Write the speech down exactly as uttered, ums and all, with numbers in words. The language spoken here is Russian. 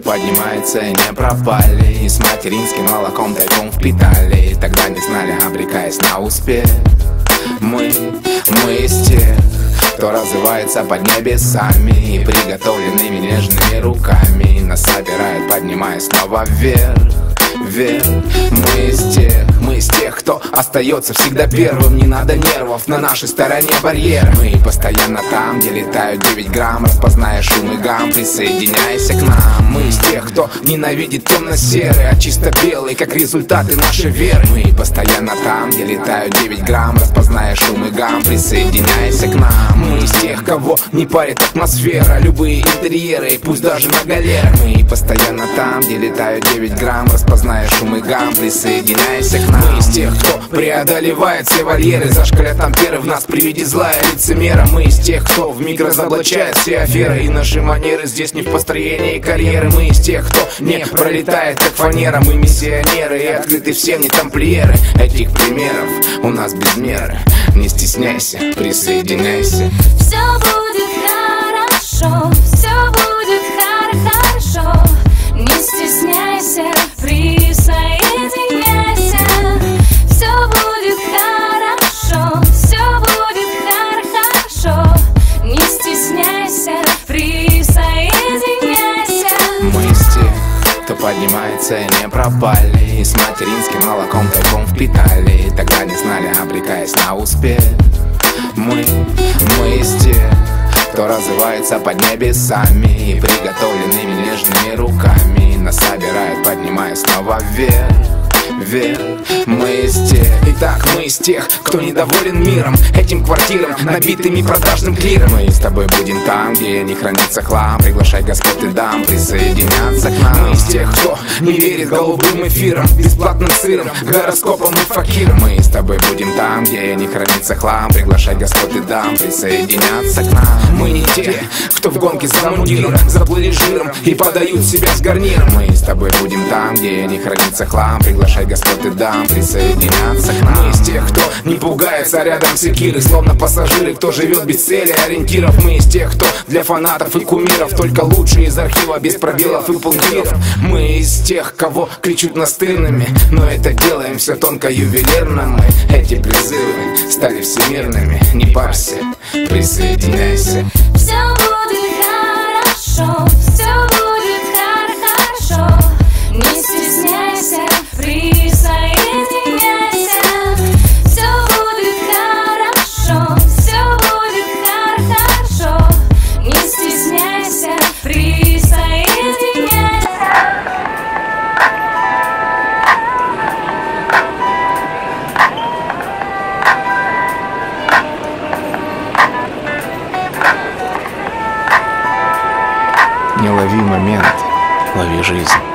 поднимается и не пропали, и с материнским молоком тайком впитали. Тогда не знали, обрекаясь на успех. Мы, мы из тех, кто развивается под небесами и приготовленными нежными руками нас собирает, поднимая снова вверх, вверх. Мы из тех, мы из тех, кто остается всегда первым. Не надо нервов, на нашей стороне барьер. Мы постоянно там, где летают девять грамм. Распозная шум и гам, присоединяйся к нам. Мы из тех, кто ненавидит темно-серый, а чисто белый, как результаты нашей веры. Мы постоянно там, где летают девять грамм. Распозная шум и гам, присоединяйся к нам. Мы из тех, кого не парит атмосфера, любые интерьеры, пусть даже на галерах. Мы постоянно там, где летают девять грамм. Распозная шум и гам, присоединяйся к нам. Мы из тех, кто преодолевает все вольеры, зашкалят амперы в нас при виде злая лицемера. Мы из тех, кто вмиг разоблачает все аферы, и наши манеры здесь не в построении карьеры. Мы из тех, кто не пролетает как фанера. Мы миссионеры и открыты всем, не тамплиеры. Этих примеров у нас без меры. Не стесняйся, присоединяйся. Все будет хорошо, все будет хор-хорошо. Не стесняйся, присоединяйся. Все будет хорошо, все будет хор-хорошо. Не стесняйся, присоединяйся. Мы из тех, кто поднимается и не пропали, и с материнским молоком тайком впитали. Тогда не знали, обрекаясь на успех. Мы, мы из тех, кто развивается под небесами и приготовленными нежными руками нас собирает, поднимая снова вверх, вверх. Мы из тех, итак, мы из тех, кто недоволен миром, этим квартирам, набитыми продажным клиром. Мы с тобой будем там, где не хранится хлам. Приглашай господ и дам присоединяться к нам. Мы из тех, кто не верит голубым эфирам, бесплатным сыром, гороскопом и факиром. Мы с тобой будем там, где не хранится хлам. Приглашай господ и дам присоединяться к нам. Мы не те, кто в гонке за мундиром заплыли жиром и подают себя с гарниром. Мы с тобой будем там, где не хранится хлам. Приглашай господ и дам присоединяться к нам. Мы из тех, кто не пугается рядом секиры, словно пассажиры, кто живет без цели, ориентиров. Мы из тех, кто для фанатов и кумиров только лучшие из архива, без пробелов и пунктиров. Мы из тех, кого кричут настырными, но это делаем все тонко ювелирно. Мы эти призывы стали всемирными. Не парься, присоединяйся. Все будет хорошо, все будет хор-хорошо. Не стесняйся, присоединяйся. Все будет хорошо, все будет хор-хорошо. Не стесняйся, присоединяйся. Не лови момент, лови жизнь.